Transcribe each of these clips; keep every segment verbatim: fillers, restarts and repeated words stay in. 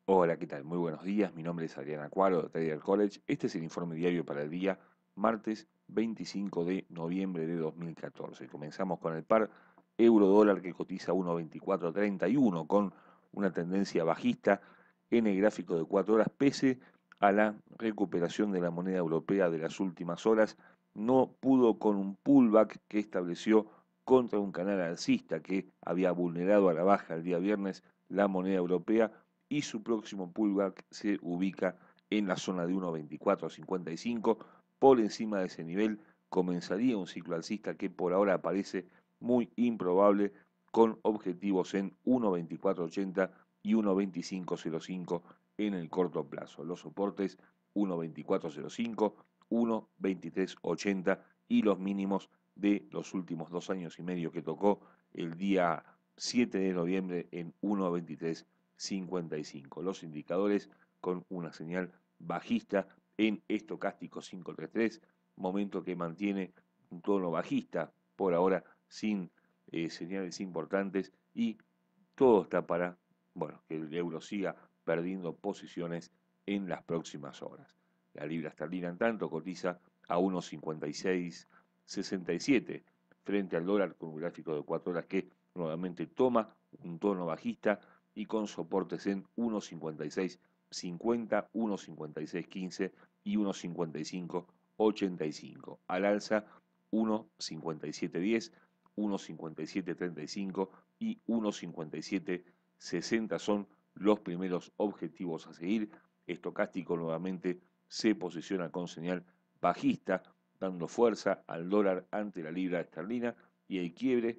Hola, ¿qué tal? Muy buenos días. Mi nombre es Adriana Cuaro de Trader College. Este es el informe diario para el día martes veinticinco de noviembre de dos mil catorce. Comenzamos con el par euro dólar que cotiza uno veinticuatro treinta y uno con una tendencia bajista en el gráfico de cuatro horas pese a la recuperación de la moneda europea de las últimas horas. No pudo con un pullback que estableció contra un canal alcista que había vulnerado a la baja el día viernes la moneda europea y su próximo pullback se ubica en la zona de uno veinticuatro cincuenta y cinco. Por encima de ese nivel comenzaría un ciclo alcista que por ahora parece muy improbable, con objetivos en uno veinticuatro ochenta y uno veinticinco cero cinco en el corto plazo. Los soportes uno veinticuatro cero cinco, uno veintitrés ochenta y los mínimos de los últimos dos años y medio que tocó el día siete de noviembre en uno veintitrés cincuenta y cinco. Los indicadores con una señal bajista en estocástico quinientos treinta y tres, momento que mantiene un tono bajista por ahora sin eh, señales importantes y todo está para, bueno, que el euro siga perdiendo posiciones en las próximas horas. La libra esterlina en tanto cotiza a uno cincuenta y seis sesenta y siete frente al dólar con un gráfico de cuatro horas que nuevamente toma un tono bajista y con soportes en uno cincuenta y seis cincuenta, uno cincuenta y seis quince y uno cincuenta y cinco ochenta y cinco. Al alza uno cincuenta y siete diez, uno cincuenta y siete treinta y cinco y uno cincuenta y siete sesenta son los primeros objetivos a seguir. Estocástico nuevamente se posiciona con señal bajista, dando fuerza al dólar ante la libra esterlina y el quiebre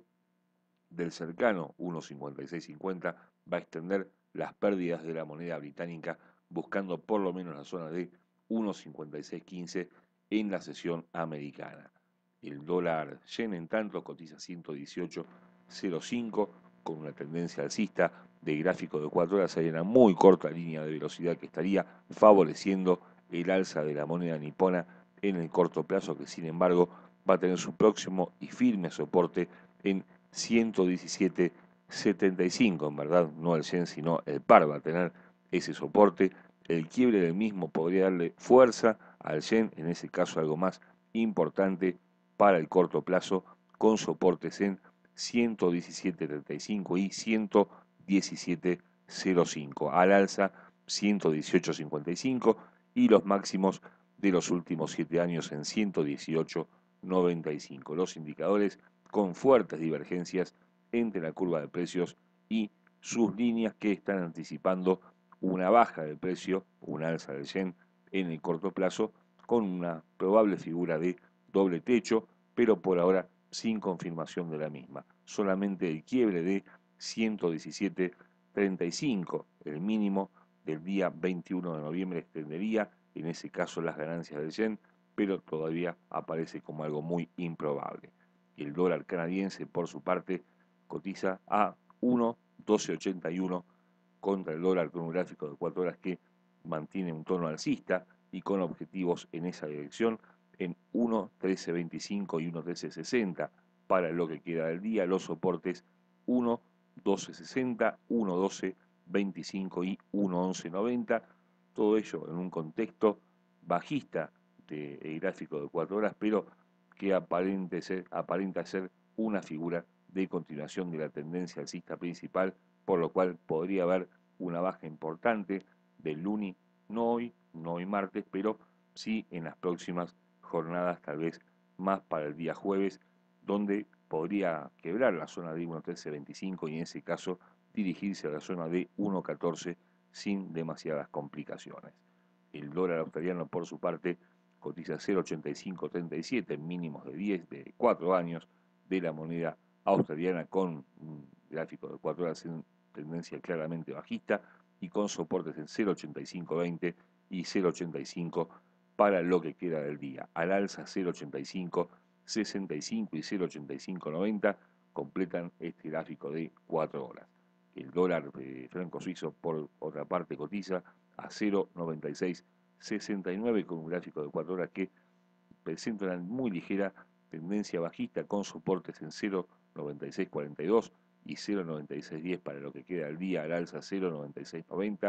del cercano uno cincuenta y seis cincuenta va a extender las pérdidas de la moneda británica buscando por lo menos la zona de uno cincuenta y seis quince en la sesión americana. El dólar yen en tanto cotiza ciento dieciocho cero cinco con una tendencia alcista de gráfico de cuatro horas. Hay una muy corta línea de velocidad que estaría favoreciendo el alza de la moneda nipona en el corto plazo, que sin embargo va a tener su próximo y firme soporte en ciento diecisiete setenta y cinco, en verdad, no el yen, sino el par va a tener ese soporte. El quiebre del mismo podría darle fuerza al yen, en ese caso algo más importante para el corto plazo, con soportes en ciento diecisiete treinta y cinco y ciento diecisiete cero cinco. Al alza ciento dieciocho cincuenta y cinco y los máximos de los últimos siete años en ciento dieciocho noventa y cinco. Los indicadores con fuertes divergencias entre la curva de precios y sus líneas que están anticipando una baja del precio, una alza del yen en el corto plazo, con una probable figura de doble techo, pero por ahora sin confirmación de la misma. Solamente el quiebre de ciento diecisiete treinta y cinco, el mínimo del día veintiuno de noviembre, extendería en ese caso las ganancias del yen, pero todavía aparece como algo muy improbable. El dólar canadiense, por su parte, cotiza a uno doce ochenta y uno contra el dólar con un gráfico de cuatro horas que mantiene un tono alcista y con objetivos en esa dirección en uno trece veinticinco y uno trece sesenta para lo que queda del día. Los soportes uno doce sesenta, uno doce veinticinco y uno once noventa. Todo ello en un contexto bajista del gráfico de cuatro horas, pero que aparente ser, aparenta ser una figura de continuación de la tendencia alcista principal, por lo cual podría haber una baja importante del Luni, no hoy, no hoy martes, pero sí en las próximas jornadas, tal vez más para el día jueves, donde podría quebrar la zona de uno trece veinticinco y en ese caso dirigirse a la zona de uno catorce sin demasiadas complicaciones. El dólar australiano, por su parte, cotiza cero ochenta y cinco treinta y siete, mínimos de diez, de cuatro años de la moneda australiana con un gráfico de cuatro horas en tendencia claramente bajista y con soportes en cero ochenta y cinco veinte y cero ochenta y cinco para lo que queda del día. Al alza cero ochenta y cinco sesenta y cinco y cero ochenta y cinco noventa completan este gráfico de cuatro horas. El dólar eh, franco suizo, por otra parte, cotiza a cero noventa y seis sesenta y nueve con un gráfico de cuatro horas que presenta una muy ligera tendencia bajista con soportes en cero noventa y seis cuarenta y dos y cero noventa y seis diez para lo que queda del día. Al alza cero noventa y seis noventa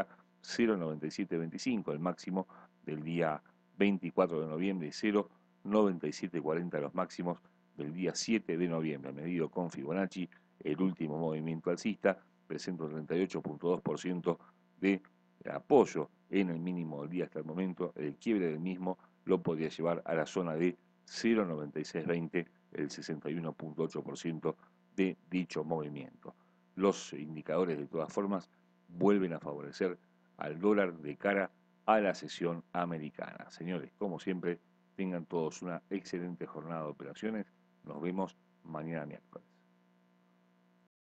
cero coma noventa y siete veinticinco, el máximo del día veinticuatro de noviembre, y cero coma noventa y siete cuarenta los máximos del día siete de noviembre. Medido con Fibonacci, el último movimiento alcista presenta un treinta y ocho punto dos por ciento de apoyo en el mínimo del día hasta el momento. El quiebre del mismo lo podría llevar a la zona de cero coma noventa y seis veinte, el sesenta y uno punto ocho por ciento de dicho movimiento. Los indicadores, de todas formas, vuelven a favorecer al dólar de cara a la sesión americana. Señores, como siempre, tengan todos una excelente jornada de operaciones. Nos vemos mañana miércoles.